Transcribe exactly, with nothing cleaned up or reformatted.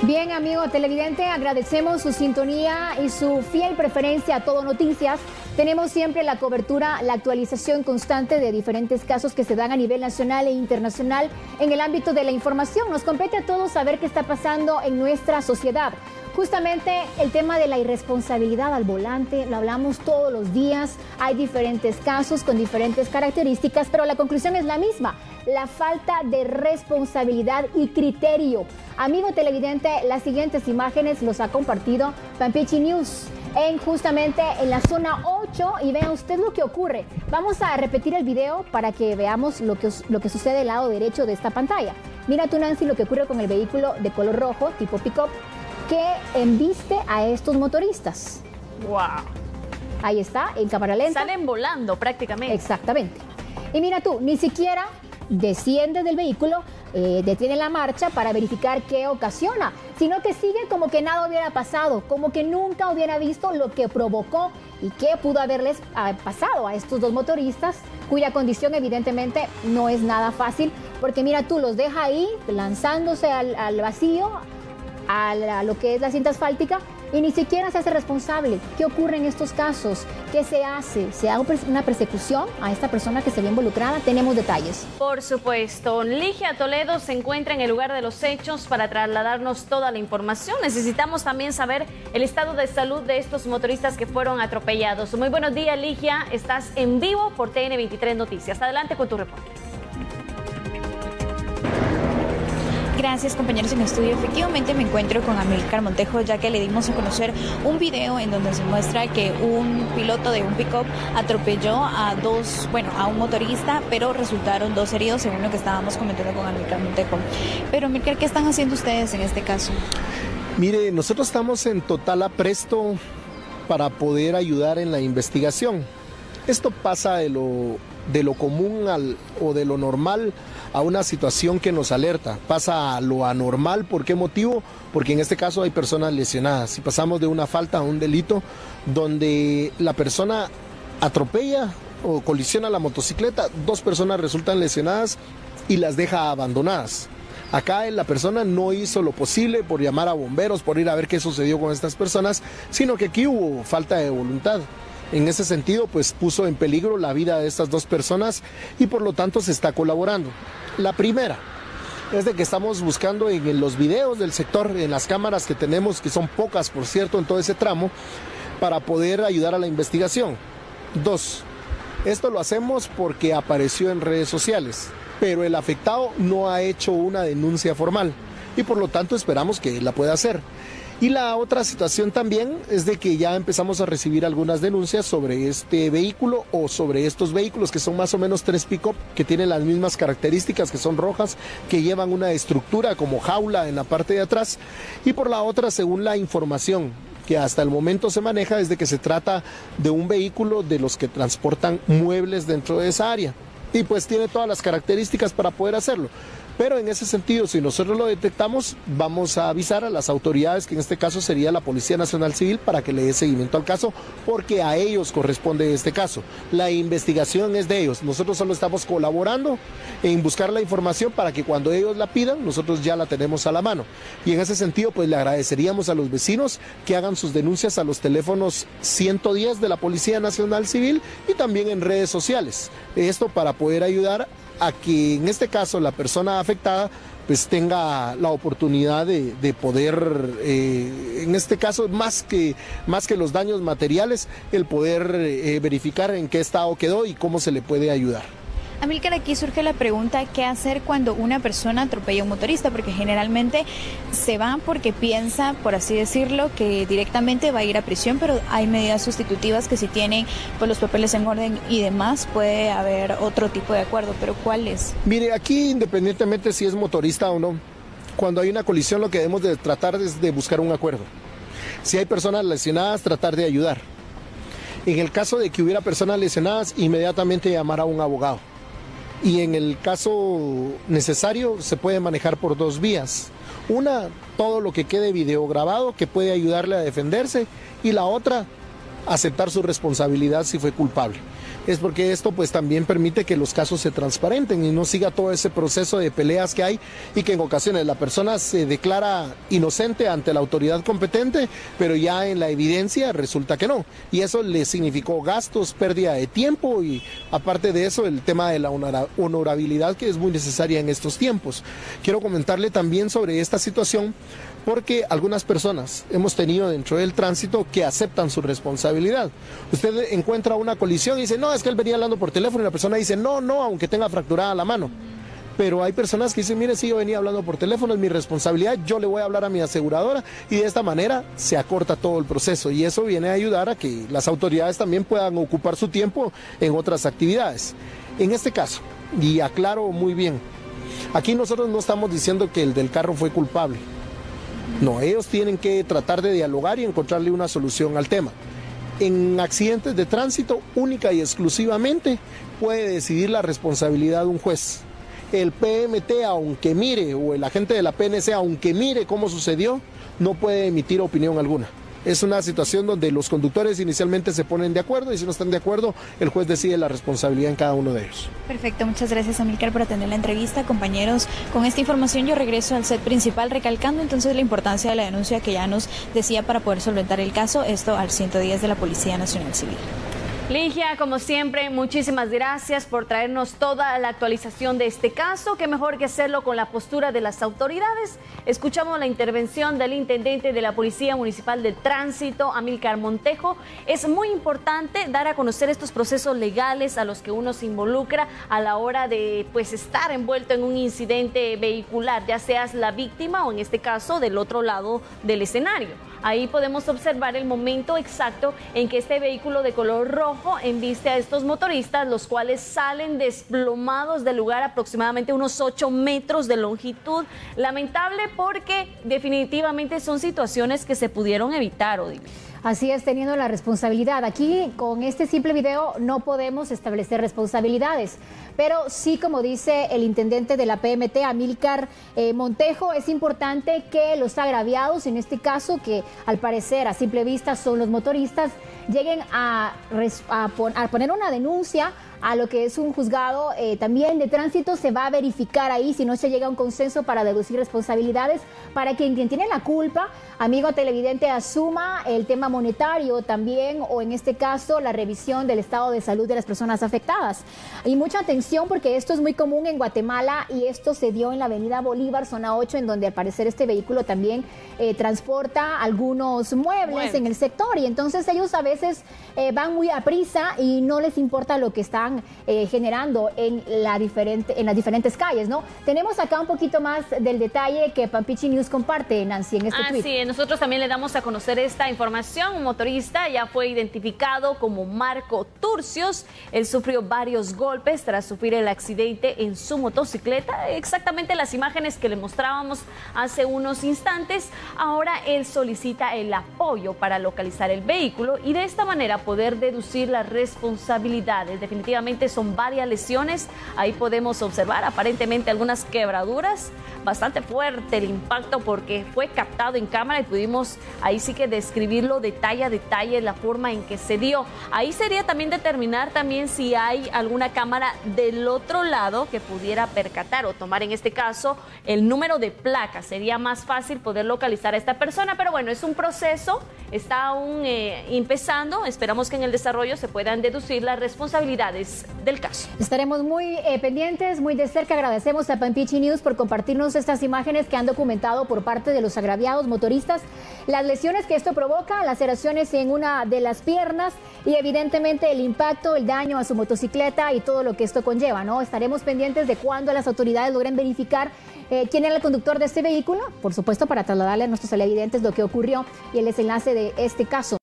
Bien, amigo televidente, agradecemos su sintonía y su fiel preferencia a Todo Noticias. Tenemos siempre la cobertura, la actualización constante de diferentes casos que se dan a nivel nacional e internacional en el ámbito de la información. Nos compete a todos saber qué está pasando en nuestra sociedad. Justamente el tema de la irresponsabilidad al volante, lo hablamos todos los días, hay diferentes casos con diferentes características, pero la conclusión es la misma, la falta de responsabilidad y criterio. Amigo televidente, las siguientes imágenes los ha compartido Pampichi News en justamente en la zona ocho y vea usted lo que ocurre. Vamos a repetir el video para que veamos lo que, lo que sucede del lado derecho de esta pantalla. Mira tú, Nancy, lo que ocurre con el vehículo de color rojo, tipo pick-up, que embiste a estos motoristas. Wow. Ahí está, en cámara lenta. Salen volando prácticamente. Exactamente. Y mira tú, ni siquiera desciende del vehículo, eh, detiene la marcha para verificar qué ocasiona, sino que sigue como que nada hubiera pasado, como que nunca hubiera visto lo que provocó y qué pudo haberles uh, pasado a estos dos motoristas, cuya condición evidentemente no es nada fácil, porque mira tú, los deja ahí lanzándose al, al vacío, a, la, a lo que es la cinta asfáltica, y ni siquiera se hace responsable. ¿Qué ocurre en estos casos? ¿Qué se hace? ¿Se da una persecución a esta persona que se ve involucrada? Tenemos detalles. Por supuesto. Ligia Toledo se encuentra en el lugar de los hechos para trasladarnos toda la información. Necesitamos también saber el estado de salud de estos motoristas que fueron atropellados. Muy buenos días, Ligia. Estás en vivo por T N veintitrés Noticias. Adelante con tu reporte. Gracias, compañeros en estudio. Efectivamente me encuentro con Amílcar Montejo, ya que le dimos a conocer un video en donde se muestra que un piloto de un pick-up atropelló a dos, bueno, a un motorista, pero resultaron dos heridos, según lo que estábamos comentando con Amílcar Montejo. Pero Amílcar, ¿qué están haciendo ustedes en este caso? Mire, nosotros estamos en total apresto para poder ayudar en la investigación. Esto pasa de lo, de lo común al, o de lo normal a una situación que nos alerta, pasa a lo anormal. ¿Por qué motivo? Porque en este caso hay personas lesionadas. Si pasamos de una falta a un delito donde la persona atropella o colisiona la motocicleta, dos personas resultan lesionadas y las deja abandonadas. Acá la persona no hizo lo posible por llamar a bomberos, por ir a ver qué sucedió con estas personas, sino que aquí hubo falta de voluntad. En ese sentido, pues puso en peligro la vida de estas dos personas y por lo tanto se está colaborando. La primera es de que estamos buscando en los videos del sector, en las cámaras que tenemos, que son pocas por cierto en todo ese tramo, para poder ayudar a la investigación. Dos, esto lo hacemos porque apareció en redes sociales, pero el afectado no ha hecho una denuncia formal y por lo tanto esperamos que la pueda hacer. Y la otra situación también es de que ya empezamos a recibir algunas denuncias sobre este vehículo o sobre estos vehículos que son más o menos tres pick-up que tienen las mismas características, que son rojas, que llevan una estructura como jaula en la parte de atrás. Y por la otra, según la información que hasta el momento se maneja, es de que se trata de un vehículo de los que transportan muebles dentro de esa área. Y pues tiene todas las características para poder hacerlo. Pero en ese sentido, si nosotros lo detectamos, vamos a avisar a las autoridades, que en este caso sería la Policía Nacional Civil, para que le dé seguimiento al caso, porque a ellos corresponde este caso. La investigación es de ellos. Nosotros solo estamos colaborando en buscar la información para que cuando ellos la pidan, nosotros ya la tenemos a la mano. Y en ese sentido, pues le agradeceríamos a los vecinos que hagan sus denuncias a los teléfonos ciento diez de la Policía Nacional Civil y también en redes sociales. Esto para poder ayudar a que en este caso la persona afectada pues tenga la oportunidad de, de poder, eh, en este caso más que, más que los daños materiales, el poder eh, verificar en qué estado quedó y cómo se le puede ayudar. Amílcar, aquí surge la pregunta, ¿qué hacer cuando una persona atropella a un motorista? Porque generalmente se va porque piensa, por así decirlo, que directamente va a ir a prisión, pero hay medidas sustitutivas que si tienen pues, los papeles en orden y demás, puede haber otro tipo de acuerdo, pero ¿cuál es? Mire, aquí independientemente si es motorista o no, cuando hay una colisión lo que debemos de tratar es de buscar un acuerdo. Si hay personas lesionadas, tratar de ayudar. En el caso de que hubiera personas lesionadas, inmediatamente llamar a un abogado. Y en el caso necesario se puede manejar por dos vías. Una, todo lo que quede videograbado que puede ayudarle a defenderse, y la otra, aceptar su responsabilidad si fue culpable. es porque esto pues también permite que los casos se transparenten y no siga todo ese proceso de peleas que hay y que en ocasiones la persona se declara inocente ante la autoridad competente, pero ya en la evidencia resulta que no. Y eso le significó gastos, pérdida de tiempo y aparte de eso el tema de la honorabilidad que es muy necesaria en estos tiempos. Quiero comentarle también sobre esta situación porque algunas personas hemos tenido dentro del tránsito que aceptan su responsabilidad. Usted encuentra una colisión y dice, no, es que él venía hablando por teléfono y la persona dice, no, no, aunque tenga fracturada la mano. Pero hay personas que dicen, mire, sí, yo venía hablando por teléfono, es mi responsabilidad, yo le voy a hablar a mi aseguradora y de esta manera se acorta todo el proceso y eso viene a ayudar a que las autoridades también puedan ocupar su tiempo en otras actividades. En este caso, y aclaro muy bien, aquí nosotros no estamos diciendo que el del carro fue culpable. No, ellos tienen que tratar de dialogar y encontrarle una solución al tema. En accidentes de tránsito, única y exclusivamente puede decidir la responsabilidad de un juez. El P M T, aunque mire, o el agente de la P N C, aunque mire cómo sucedió, no puede emitir opinión alguna. Es una situación donde los conductores inicialmente se ponen de acuerdo y si no están de acuerdo, el juez decide la responsabilidad en cada uno de ellos. Perfecto, muchas gracias Amílcar por atender la entrevista. Compañeros, con esta información yo regreso al set principal recalcando entonces la importancia de la denuncia que ya nos decía para poder solventar el caso, esto al ciento diez de la Policía Nacional Civil. Ligia, como siempre, muchísimas gracias por traernos toda la actualización de este caso. Qué mejor que hacerlo con la postura de las autoridades. Escuchamos la intervención del intendente de la Policía Municipal de Tránsito, Amílcar Montejo. Es muy importante dar a conocer estos procesos legales a los que uno se involucra a la hora de pues, estar envuelto en un incidente vehicular, ya seas la víctima o en este caso del otro lado del escenario. Ahí podemos observar el momento exacto en que este vehículo de color rojo embiste a estos motoristas, los cuales salen desplomados del lugar aproximadamente unos ocho metros de longitud. Lamentable porque definitivamente son situaciones que se pudieron evitar, Odile. Así es, teniendo la responsabilidad. Aquí, con este simple video, no podemos establecer responsabilidades. Pero sí, como dice el intendente de la P M T, Amílcar eh, Montejo, es importante que los agraviados, en este caso, que al parecer a simple vista son los motoristas, lleguen a, a, pon, a poner una denuncia a lo que es un juzgado eh, también de tránsito. Se va a verificar ahí si no se llega a un consenso para deducir responsabilidades, para que quien tiene la culpa, amigo televidente, asuma el tema monetario también, o en este caso la revisión del estado de salud de las personas afectadas. Y mucha atención porque esto es muy común en Guatemala y esto se dio en la avenida Bolívar, zona ocho, en donde al parecer este vehículo también eh, transporta algunos muebles bueno. en el sector, y entonces ellos a veces eh, van muy a prisa y no les importa lo que están Eh, generando en, la diferente, en las diferentes calles, ¿no? Tenemos acá un poquito más del detalle que Pampichi News comparte, Nancy, en este ah, tweet. Sí, nosotros también le damos a conocer esta información. Un motorista ya fue identificado como Marco Turcios. Él sufrió varios golpes tras sufrir el accidente en su motocicleta. Exactamente las imágenes que le mostrábamos hace unos instantes. Ahora él solicita el apoyo para localizar el vehículo y de esta manera poder deducir las responsabilidades. Definitivamente son varias lesiones. Ahí podemos observar aparentemente algunas quebraduras. Bastante fuerte el impacto porque fue captado en cámara y pudimos ahí sí que describirlo detalle a detalle, la forma en que se dio. Ahí sería también determinar también si hay alguna cámara del otro lado que pudiera percatar o tomar en este caso el número de placa. Sería más fácil poder localizar a esta persona, pero bueno, es un proceso, está aún eh, empezando. Esperamos que en el desarrollo se puedan deducir las responsabilidades del caso. Estaremos muy eh, pendientes, muy de cerca. Agradecemos a Pampichi News por compartirnos estas imágenes que han documentado por parte de los agraviados motoristas las lesiones que esto provoca, laceraciones en una de las piernas y evidentemente el impacto, el daño a su motocicleta y todo lo que esto conlleva, ¿no? Estaremos pendientes de cuando las autoridades logren verificar eh, quién era el conductor de este vehículo, por supuesto para trasladarle a nuestros televidentes lo que ocurrió y el desenlace de este caso.